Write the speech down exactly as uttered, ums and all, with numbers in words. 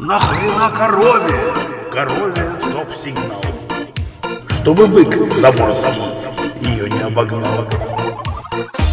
Нахрена корове? Корове стоп-сигнал, чтобы бык заморский ее не обогнал.